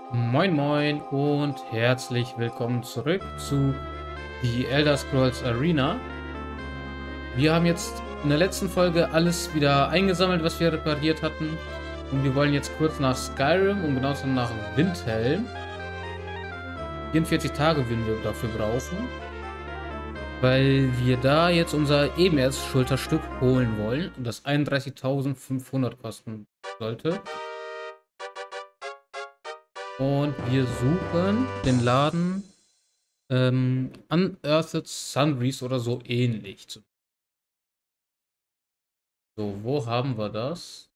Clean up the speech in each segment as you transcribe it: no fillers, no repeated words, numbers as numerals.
Moin Moin und herzlich willkommen zurück zu The Elder Scrolls Arena. Wir haben jetzt in der letzten Folge alles wieder eingesammelt, was wir repariert hatten. Und wir wollen jetzt kurz nach Skyrim und genauso nach Windhelm. 44 Tage würden wir dafür brauchen, weil wir da jetzt unser Ebenerz-Schulterstück holen wollen und das 31.500 kosten sollte. Und wir suchen den Laden Unearthed Sundries oder so ähnlich. So, wo haben wir das?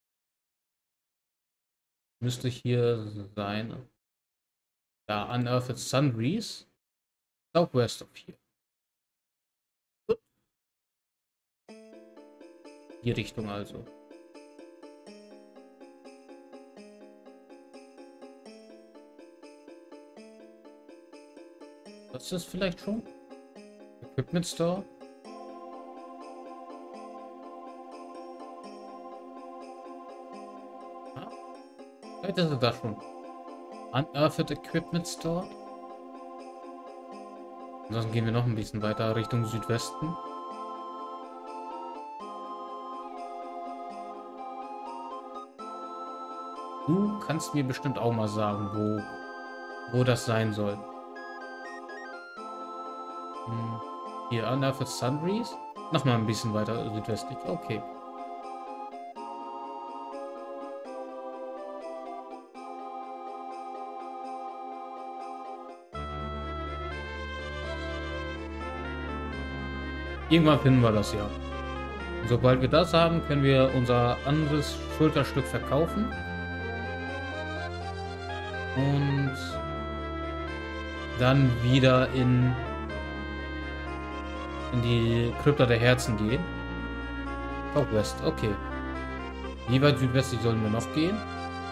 Müsste hier sein. Da, Unearthed Sundries. Southwest of hier. Die Richtung also. Das ist das vielleicht schon? Equipment Store. Ah, vielleicht ist es das schon. Unearthed Equipment Store. Ansonsten gehen wir noch ein bisschen weiter Richtung Südwesten. Du kannst mir bestimmt auch mal sagen, wo das sein soll. Hier, Unearthed Sundries. Nochmal ein bisschen weiter südwestlich. Okay. Irgendwann finden wir das ja. Und sobald wir das haben, können wir unser anderes Schulterstück verkaufen. Und dann wieder in die Krypta der Herzen gehen. Southwest, okay. Wie weit südwestlich sollen wir noch gehen?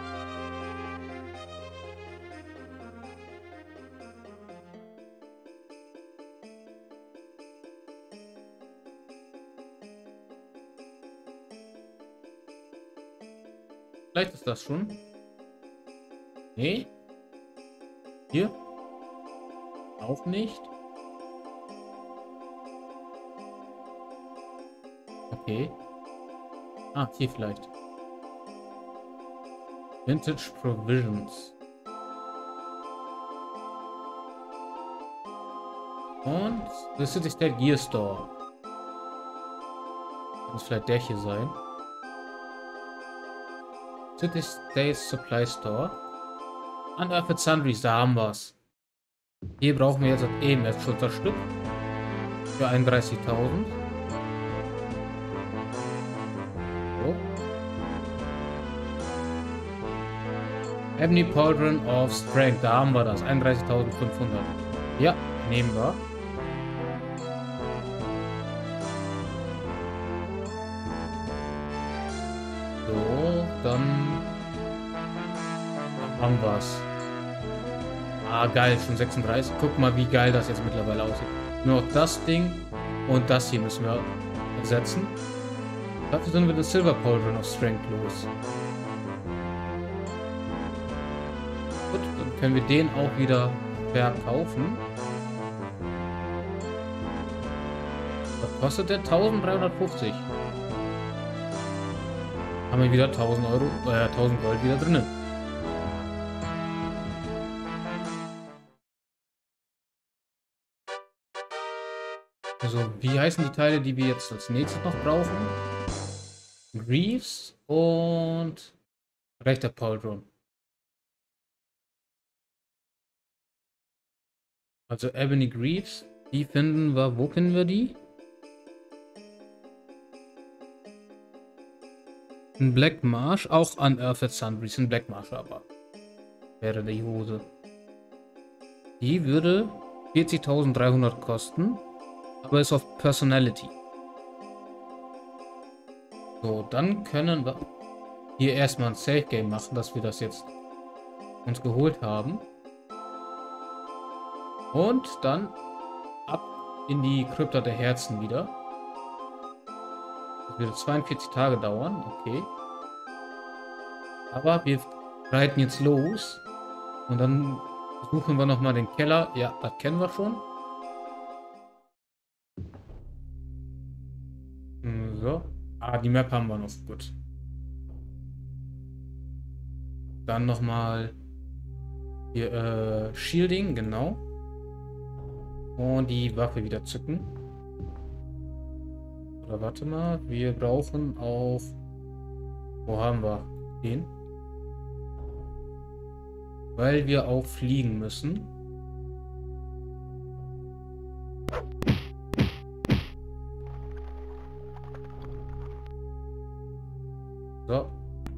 Vielleicht ist das schon. Nee. Hier? Auch nicht. Okay. Ah, hier vielleicht. Vintage Provisions. Und The City State Gear Store. Muss vielleicht der hier sein. City State Supply Store. Unearthed Sundries, da haben wir es. Hier brauchen wir jetzt eben das Schulterstück. Für 31.000. So. Ebony Pauldron of Strength, da haben wir das. 31.500. Ja, nehmen wir. So, dann haben wir es. Ah, geil, schon 36. Guck mal, wie geil das jetzt mittlerweile aussieht. Nur noch das Ding und das hier müssen wir ersetzen. Dafür sind wir den Silver Pauldron of Strength los. Gut, dann können wir den auch wieder verkaufen. Was kostet der? 1350. Haben wir wieder 1000 Euro, 1000 Gold wieder drinnen. Also, wie heißen die Teile, die wir jetzt als nächstes noch brauchen? Greaves und rechter Pauldron. Also Ebony Greaves, die finden wir, wo finden wir die? In Black Marsh, auch Unearthed Sundries in Black Marsh aber. Wäre die Hose. Die würde 40.300 kosten, aber ist auf Personality. So, dann können wir hier erstmal ein Safe Game machen, dass wir das jetzt uns geholt haben. Und dann ab in die Krypta der Herzen wieder. Das wird 42 Tage dauern, okay. Aber wir reiten jetzt los Und dann suchen wir nochmal den Keller. Ja, das kennen wir schon. So. Ah, die Map haben wir noch. Gut. Dann nochmal hier, Shielding, genau. Und die Waffe wieder zücken. Oder warte mal, wir brauchen auf... Wo haben wir den? Weil wir auch fliegen müssen. So.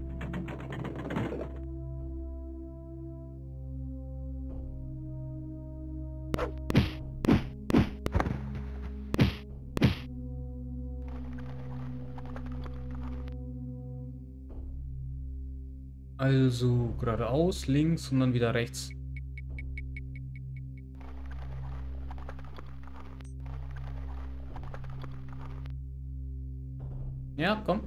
Also geradeaus, links und dann wieder rechts. Ja, komm.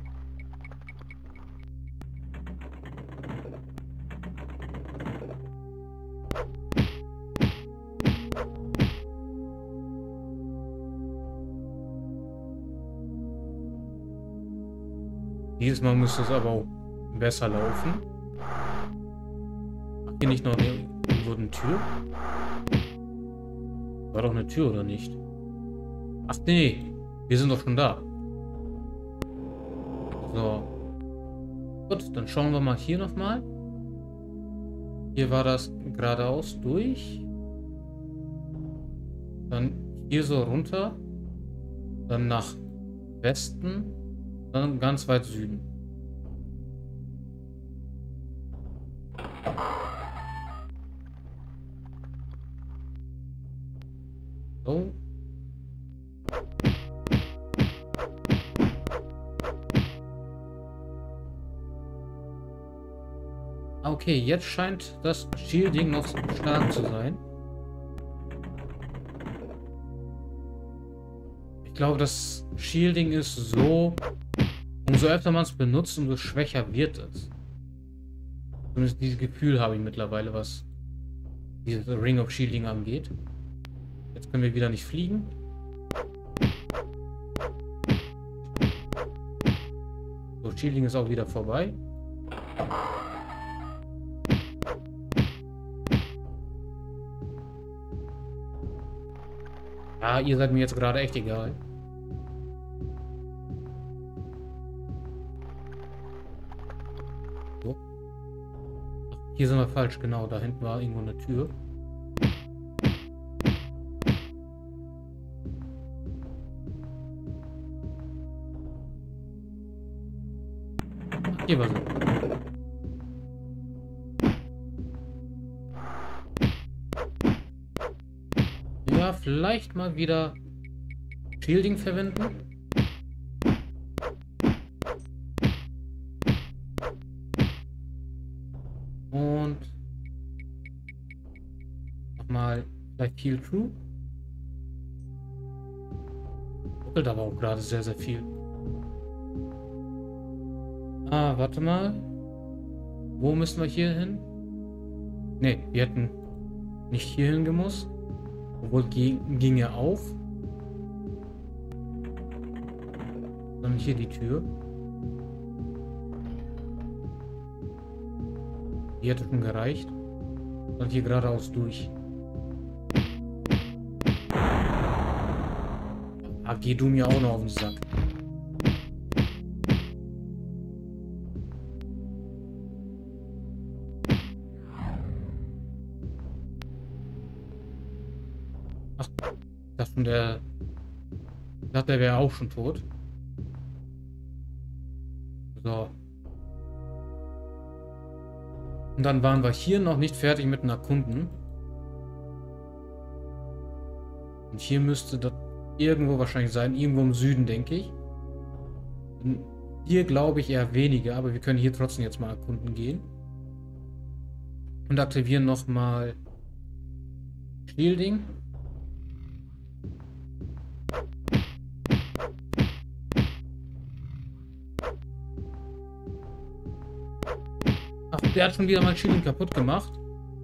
Dieses Mal müsste es aber auch besser laufen. Ach, hier nicht noch irgendwo eine Tür? War doch eine Tür, oder nicht? Ach nee, wir sind doch schon da. So. Gut, dann schauen wir mal hier nochmal. Hier war das geradeaus durch. Dann hier so runter. Dann nach Westen. Dann ganz weit Süden. So. Okay, jetzt scheint das Shielding noch stark zu sein. Ich glaube, das Shielding ist so, umso öfter man es benutzt, umso schwächer wird es. Zumindest dieses Gefühl habe ich mittlerweile, was dieses Ring of Shielding angeht. Jetzt können wir wieder nicht fliegen. So, Shielding ist auch wieder vorbei. Ja, ihr seid mir jetzt gerade echt egal. So. Ach, hier sind wir falsch, genau. Da hinten war irgendwo eine Tür. Ach, hier war sie. Ja, vielleicht mal wieder Shielding verwenden. Und nochmal vielleicht Heal True. Ruckelt aber auch gerade sehr, sehr viel. Ah, warte mal. Wo müssen wir hier hin? Ne, wir hätten nicht hier hin gemusst. Obwohl ging er auf. Dann hier die Tür. Die hätte schon gereicht. Und hier geradeaus durch. Ah, geh du mir auch noch auf den Sack. Ach, das von der... Ich dachte, der wäre auch schon tot. So. Und dann waren wir hier noch nicht fertig mit dem Erkunden. Und hier müsste das irgendwo wahrscheinlich sein. Irgendwo im Süden, denke ich. Und hier glaube ich eher weniger, aber wir können hier trotzdem jetzt mal erkunden gehen. Und aktivieren nochmal Shielding. Ach, der hat schon wieder mein Shielding kaputt gemacht.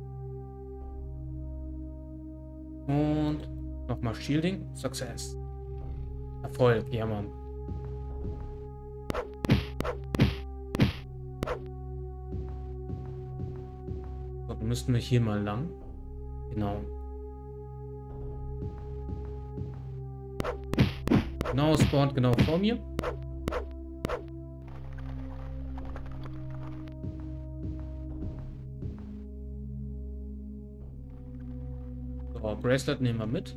Und nochmal Shielding. Success. Erfolg, ja Mann. So, dann müssten wir hier mal lang. Genau. Genau, spawnt genau vor mir. So, Bracelet nehmen wir mit.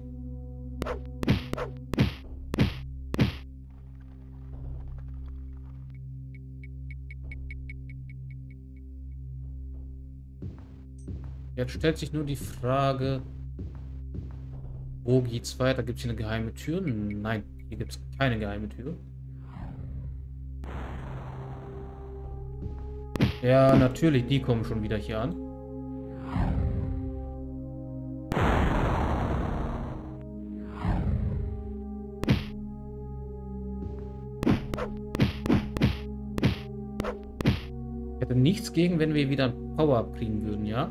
Jetzt stellt sich nur die Frage, wo geht's weiter? Gibt es hier eine geheime Tür? Nein, hier gibt es keine geheime Tür. Ja, natürlich, die kommen schon wieder hier an. Ich hätte nichts gegen, wenn wir wieder ein Power-Up kriegen würden, ja?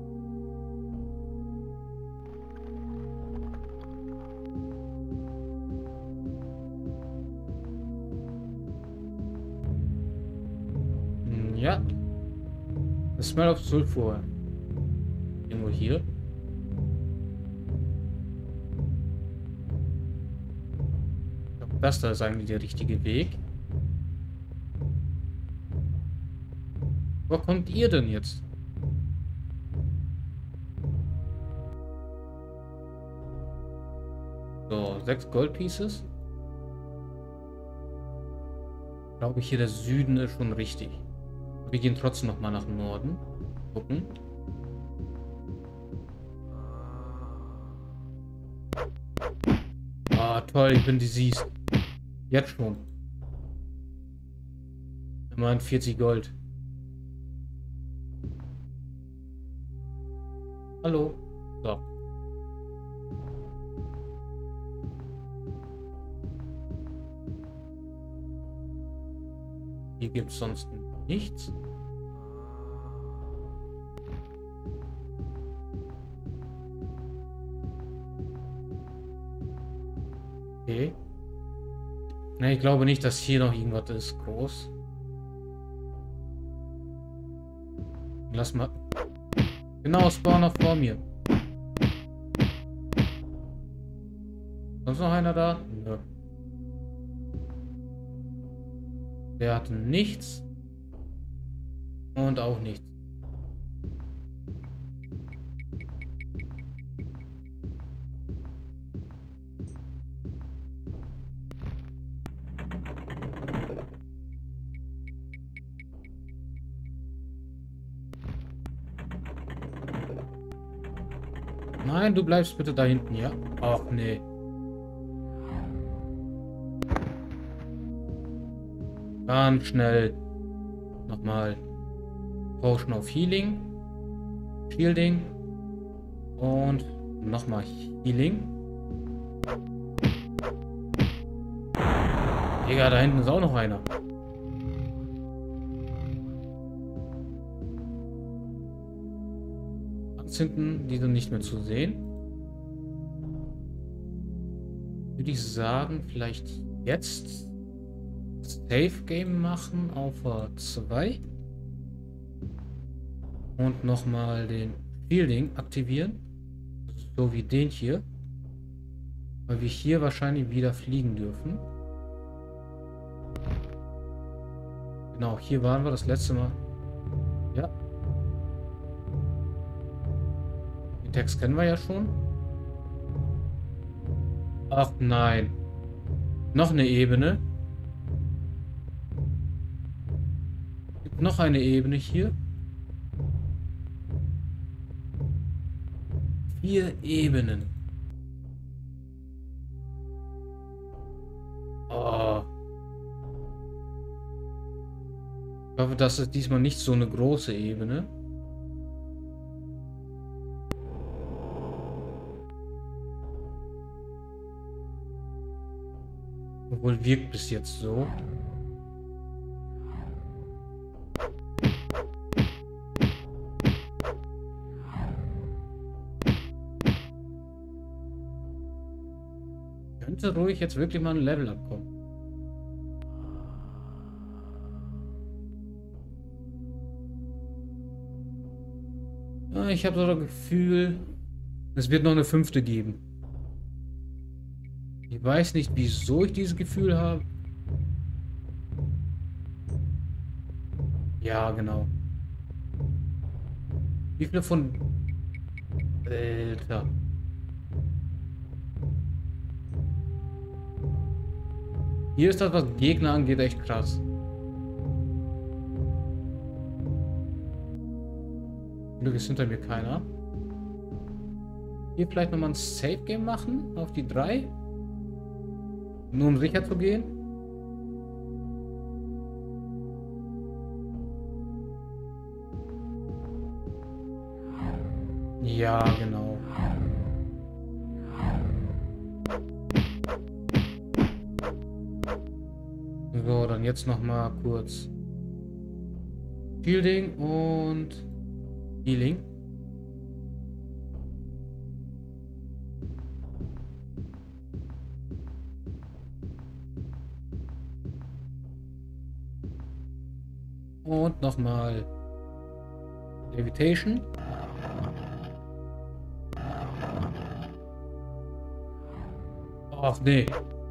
Ja. The smell of sulfur. Irgendwo hier. Ich glaube, das da ist eigentlich der richtige Weg. Wo kommt ihr denn jetzt? So, 6 Gold Pieces. Ich glaube, hier der Süden ist schon richtig. Wir gehen trotzdem noch mal nach Norden. Gucken. Ah, toll, ich bin diseased. Jetzt schon. Immerhin 40 Gold. Hallo. So. Hier gibt es sonst nichts. Okay. Ne, ich glaube nicht, dass hier noch irgendwas ist groß. Lass mal. Genau, Spawner vor mir. Sonst noch einer da? Nö. Der hatte nichts. Und auch nichts. Nein, du bleibst bitte da hinten, ja? Ach, nee. Ganz schnell. Nochmal. Potion of Healing. Shielding. Und nochmal Healing. Digga, da hinten ist auch noch einer. Ganz hinten, die sind nicht mehr zu sehen. Würde ich sagen, vielleicht jetzt Safe Game machen auf 2. Und nochmal den Shielding aktivieren. So wie den hier. Weil wir hier wahrscheinlich wieder fliegen dürfen. Genau, hier waren wir das letzte Mal. Ja. Den Text kennen wir ja schon. Ach nein. Noch eine Ebene. Gibt noch eine Ebene hier. 4 Ebenen. Oh. Ich hoffe, das ist diesmal nicht so eine große Ebene. Obwohl wirkt bis jetzt so. Könnte ruhig jetzt wirklich mal ein Level abkommen. Ja, ich habe so das Gefühl, es wird noch eine 5. geben. Ich weiß nicht, wieso ich dieses Gefühl habe. Ja, genau. Wie viele von... Alter. Hier ist das, was Gegner angeht, echt krass. Glück ist hinter mir keiner. Hier vielleicht nochmal ein Save-Game machen auf die 3. Nur um sicher zu gehen. Ja, genau. So, dann jetzt nochmal kurz Shielding und Healing. Und nochmal Levitation. Ach nee.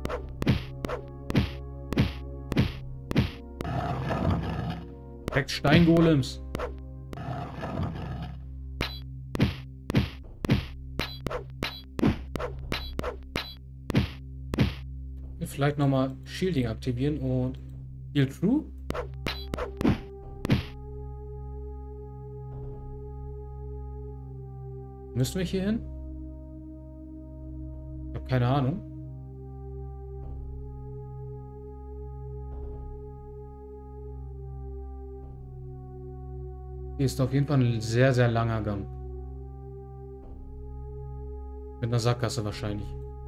Direkt Steingolems. Vielleicht nochmal Shielding aktivieren und Heal True. Müssen wir hier hin? Ich habe keine Ahnung. Hier ist auf jeden Fall ein sehr, sehr langer Gang. Mit einer Sackgasse wahrscheinlich.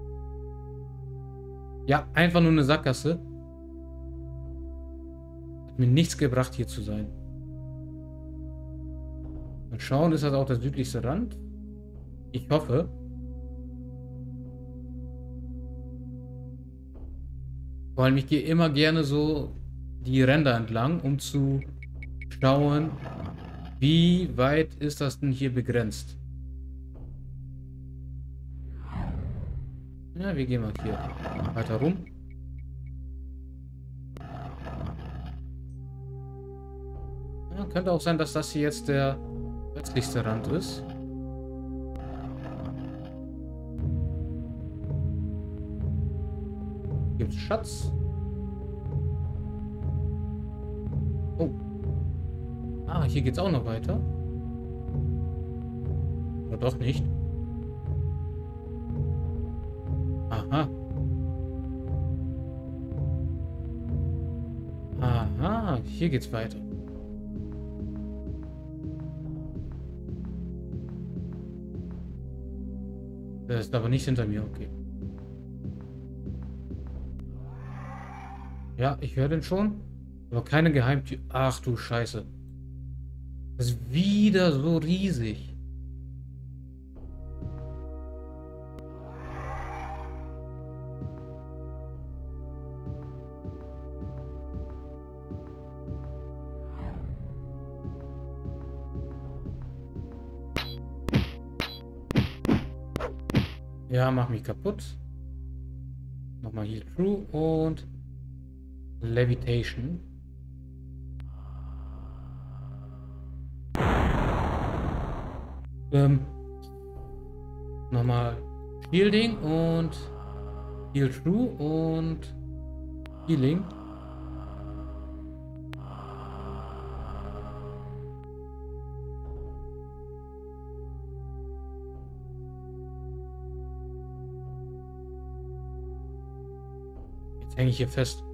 Ja, einfach nur eine Sackgasse. Hat mir nichts gebracht, hier zu sein. Mal schauen, ist das auch der südlichste Rand? Ich hoffe. Vor allem, ich gehe immer gerne so die Ränder entlang, um zu schauen, wie weit ist das denn hier begrenzt. Ja, wir gehen mal hier weiter rum. Ja, könnte auch sein, dass das hier jetzt der östlichste Rand ist. Gibt's Schatz? Oh. Ah, hier geht's auch noch weiter. Oder doch nicht? Aha. Aha, hier geht's weiter. Das ist aber nicht hinter mir, okay. Ja, ich höre den schon. Aber keine Geheimtür. Ach du Scheiße. Das ist wieder so riesig. Ja, mach mich kaputt. Nochmal Heal True und Levitation. Nochmal Shielding und Heal True und Healing. Jetzt hänge ich hier fest.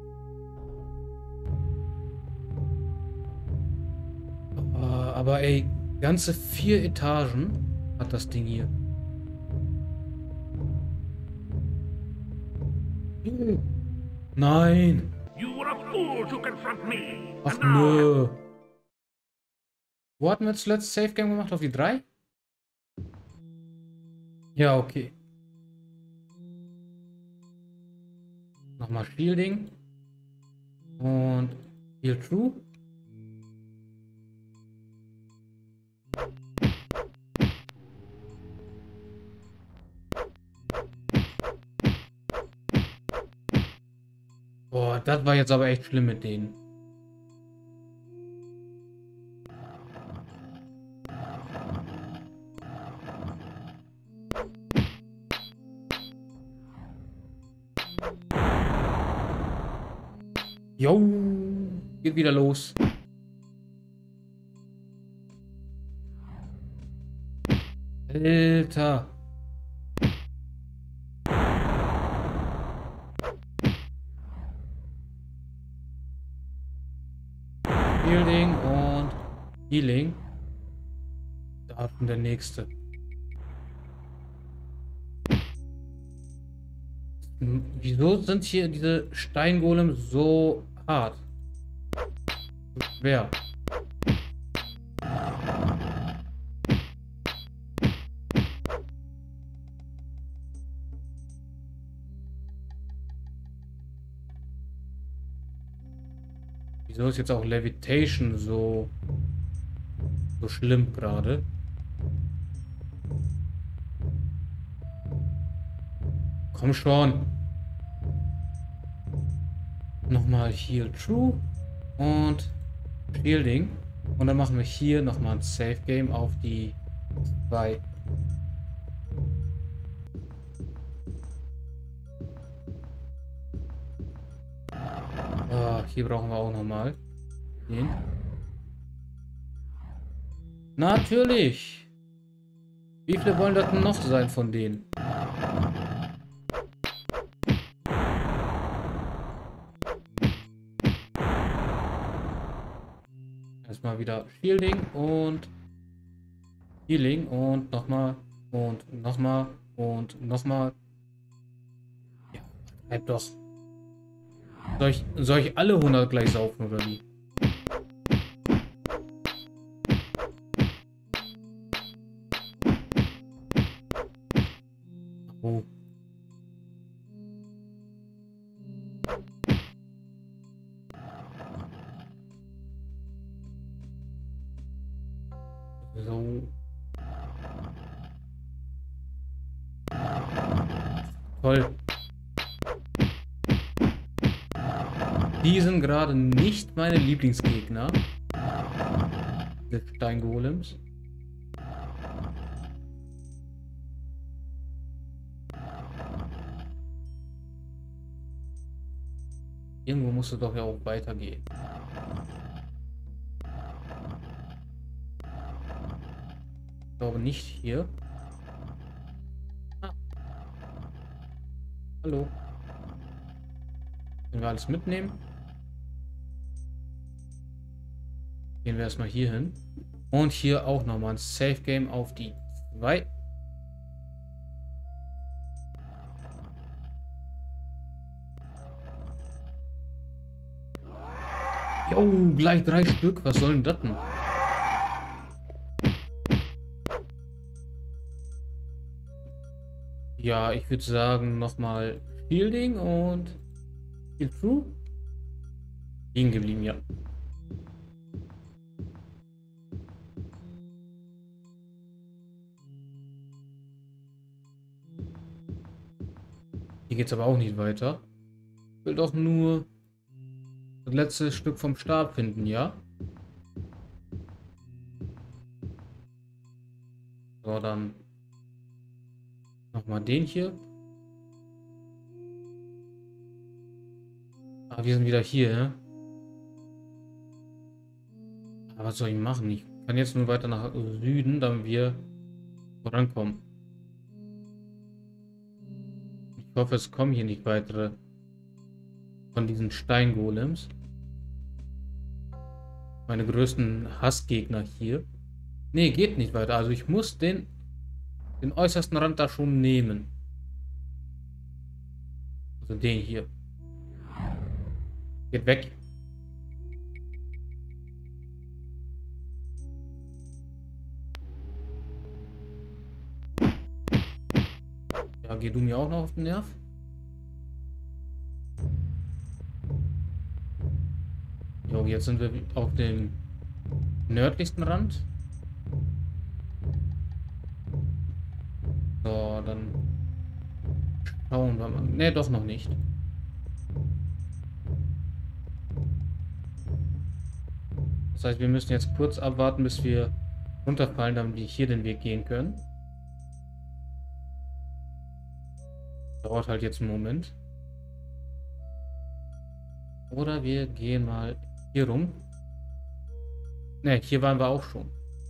Aber ey, ganze 4 Etagen hat das Ding hier. Nein. Ach nö. Wo hatten wir zuletzt Safe Game gemacht? Auf die 3? Ja, okay. Nochmal Shielding. Und Heal True. Boah, das war jetzt aber echt schlimm mit denen. Jo, geht wieder los. Alter. Shielding und Healing. Da ist schon der nächste. Wieso sind hier diese Steingolems so hart? So schwer. Wieso ist jetzt auch Levitation so schlimm gerade? Komm schon. Nochmal Heal True und Shielding. Und dann machen wir hier nochmal ein Safe Game auf die 2. Hier brauchen wir auch nochmal den. Natürlich. Wie viele wollen das denn noch sein von denen? Erstmal wieder Shielding und Healing und nochmal und nochmal und nochmal. Ja, bleib doch. Soll ich alle 100 gleich saufen oder wie? Oh. So. Toll. Die sind gerade nicht meine Lieblingsgegner. Die Steingolems. Irgendwo muss es doch ja auch weitergehen. Ich glaube nicht hier. Ah. Hallo. Können wir alles mitnehmen? Gehen wir erstmal hier hin. Und hier auch nochmal ein Safe Game auf die 2. Jo, gleich 3 Stück. Was soll denn das denn? Ja, ich würde sagen, nochmal Shielding und Heal True. Liegen geblieben, ja. Hier geht es aber auch nicht weiter. Ich will doch nur das letzte Stück vom Stab finden, ja? So, dann nochmal den hier. Ah, wir sind wieder hier, ne? Aber was soll ich machen? Ich kann jetzt nur weiter nach Süden, damit wir vorankommen. Ich hoffe, es kommen hier nicht weitere von diesen Steingolems. Meine größten Hassgegner hier. Nee, geht nicht weiter. Also ich muss den äußersten Rand da schon nehmen. Also den hier. Geht weg. Ja, geh du mir auch noch auf den Nerv? So, jetzt sind wir auf dem nördlichsten Rand. So, dann schauen wir mal. Ne, doch noch nicht. Das heißt, wir müssen jetzt kurz abwarten, bis wir runterfallen, damit wir hier den Weg gehen können. Dauert halt jetzt einen Moment. Oder wir gehen mal hier rum. Ne, hier waren wir auch schon.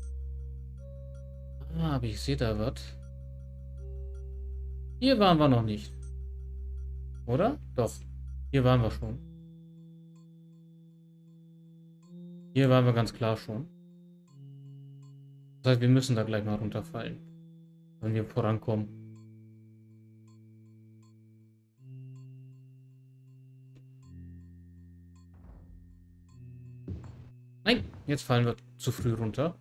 Ah, aber ich sehe da was. Hier waren wir noch nicht. Oder? Doch. Hier waren wir schon. Hier waren wir ganz klar schon. Das heißt, wir müssen da gleich mal runterfallen, wenn wir vorankommen. Nein, jetzt fallen wir zu früh runter.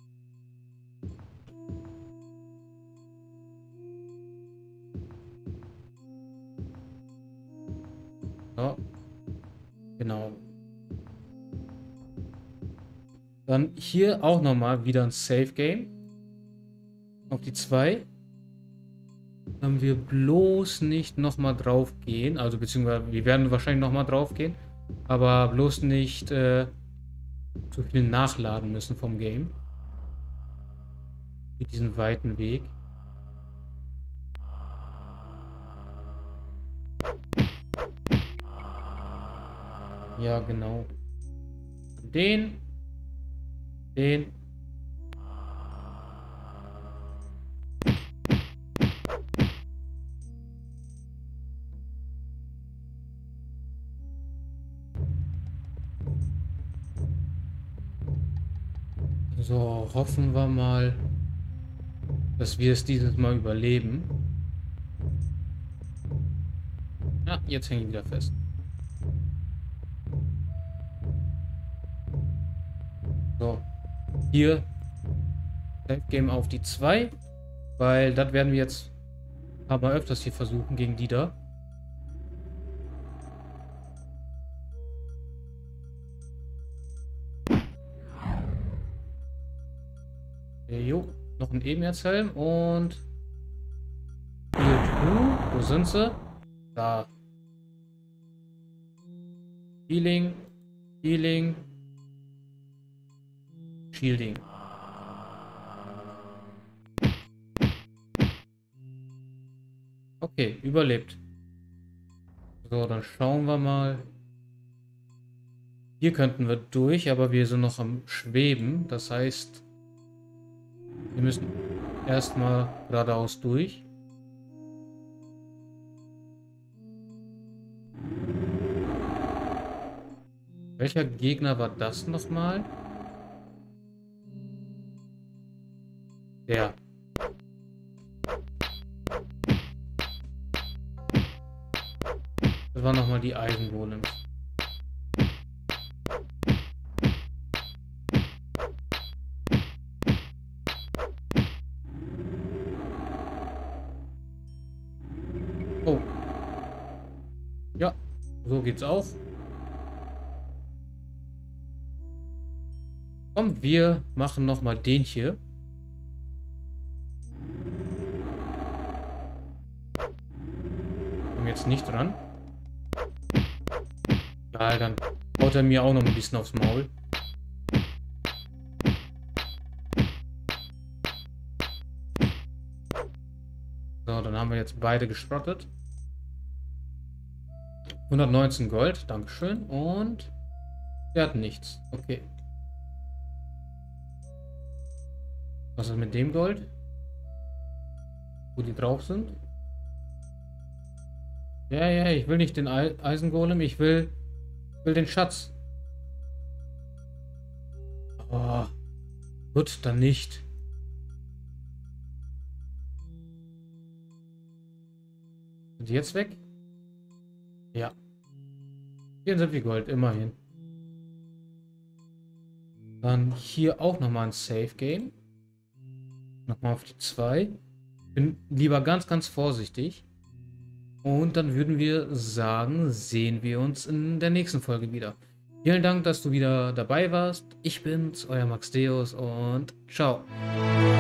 So. Genau. Dann hier auch nochmal wieder ein Safe Game. Auf die 2. Dann wir bloß nicht nochmal drauf gehen. Also beziehungsweise wir werden wahrscheinlich nochmal drauf gehen. Aber bloß nicht zu viel nachladen müssen vom Game. Mit diesem weiten Weg. Ja, genau. Den. So, hoffen wir mal, dass wir es dieses Mal überleben. Ja, jetzt hänge ich wieder fest. So, hier Safe Game auf die 2, weil das werden wir jetzt ein paar Mal öfters hier versuchen gegen die da. Jo, noch ein Ebenerzhelm und wo sind sie? Da. Healing, Shielding. Okay, überlebt. So, dann schauen wir mal. Hier könnten wir durch, aber wir sind noch am Schweben. Das heißt, wir müssen erstmal geradeaus durch. Welcher Gegner war das nochmal? Der. Das waren nochmal die Eisengolems. Oh. Ja, so geht's auch. Komm, wir machen nochmal den hier. Komm jetzt nicht dran. Ja, dann haut er mir auch noch ein bisschen aufs Maul. So, dann haben wir jetzt beide geschrottet. 119 Gold, Dankeschön. Und der hat nichts. Okay. Was ist mit dem Gold? Wo die drauf sind? Ja, ich will nicht den Eisengolem, ich will den Schatz. Oh, gut, dann nicht. Sind die jetzt weg? Ja. 74 Gold, immerhin. Dann hier auch nochmal ein Safe Game. Nochmal auf die 2. Bin lieber ganz vorsichtig. Und dann würden wir sagen, sehen wir uns in der nächsten Folge wieder. Vielen Dank, dass du wieder dabei warst. Ich bin's, euer Max Deus und ciao.